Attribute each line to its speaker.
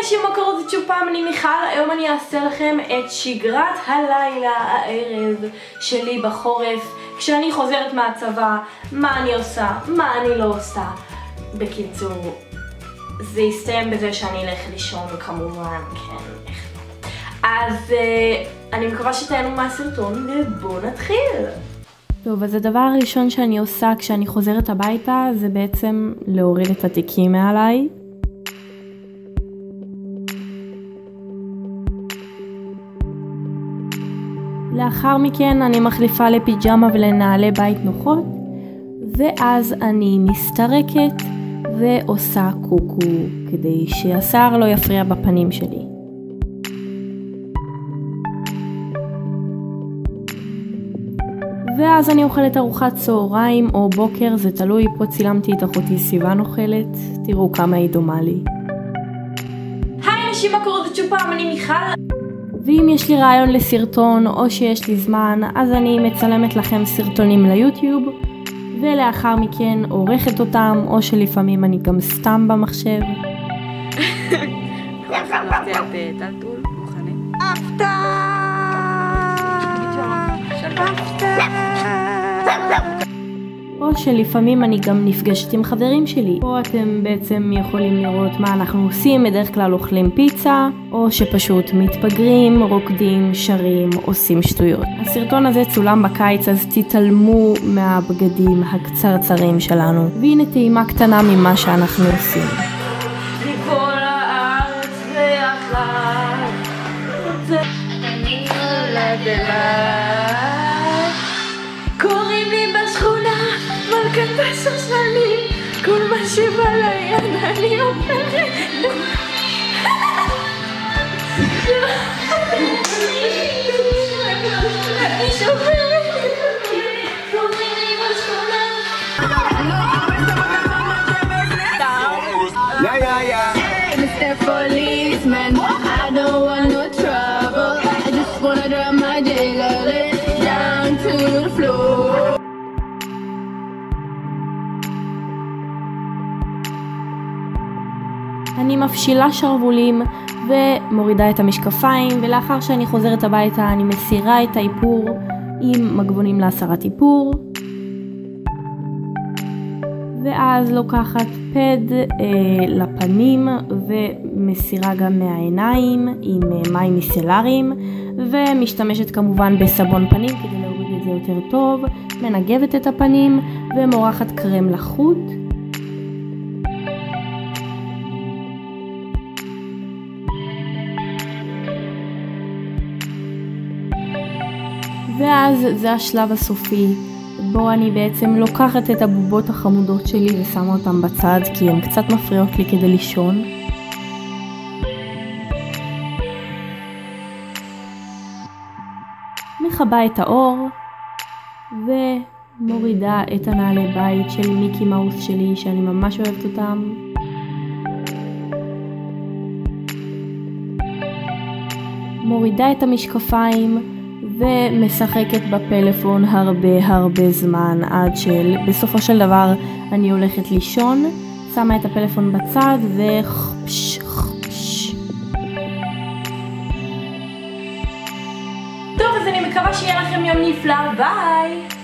Speaker 1: אנשים, מה קורה? זאת שוב פעם, אני מיכל. היום אני אעשה לכם את שגרת הלילה, הערב שלי בחורף, כשאני חוזרת מהצבא, מה אני עושה, מה אני לא עושה. בקיצור, זה יסתיים בזה שאני אלך לישון כמובן, כן, איך לא. אז אני מקווה שתהנו מהסרטון ובואו נתחיל. טוב, אז הדבר הראשון שאני עושה כשאני חוזרת הביתה זה בעצם להוריד את התיקים מעליי. לאחר מכן אני מחליפה לפיג'מה ולנעלי בית נוחות, ואז אני מסתרקת ועושה קוקו כדי שהשיער לא יפריע בפנים שלי. ואז אני אוכלת ארוחת צהריים או בוקר, זה תלוי. פה צילמתי את אחותי סיוון אוכלת, תראו כמה היא דומה לי. היי אנשים, מה קורה? זאת שוב פעם, אני מיכל. ואם יש לי רעיון לסרטון או שיש לי זמן, אז אני מצלמת לכם סרטונים ליוטיוב, ולאחר מכן עורכת אותם, או שלפעמים אני גם סתם במחשב. או שלפעמים אני גם נפגשת עם חברים שלי. פה אתם בעצם יכולים לראות מה אנחנו עושים. בדרך כלל אוכלים פיצה, או שפשוט מתפגרים, רוקדים, שרים, עושים שטויות. הסרטון הזה צולם בקיץ, אז תתעלמו מהבגדים הקצרצרים שלנו. והנה טעימה קטנה ממה שאנחנו עושים. מכל הארץ ויחד, אני קוראים לי בשכונה מלכת השושנים, כל מה שבא ליד אני הופכת. אני שוברת. קוראים לי בשכונה. Mr. Policeman, I don't want no trouble. I just wanna drop my jiggle down to the floor. אני מפשילה שרבולים ומורידה את המשקפיים, ולאחר שאני חוזרת הביתה אני מסירה את האיפור עם מגבונים להסרת איפור, ואז לוקחת פד לפנים ומסירה גם מהעיניים עם מים מיסלריים, ומשתמשת כמובן בסבון פנים כדי להוריד את זה יותר טוב, מנגבת את הפנים ומורחת קרם לחוט. ואז זה השלב הסופי, בו אני בעצם לוקחת את הבובות החמודות שלי ושמה אותם בצד, כי הן קצת מפריעות לי כדי לישון. מכבה את האור ומורידה את הנעלי בית של מיקי מאוס שלי שאני ממש אוהבת אותם. מורידה את המשקפיים ומשחקת בפלאפון הרבה זמן, עד שבסופו של דבר אני הולכת לישון, שמה את הפלאפון בצד וחפש. טוב, אז אני מקווה שיהיה לכם יום נפלא, ביי!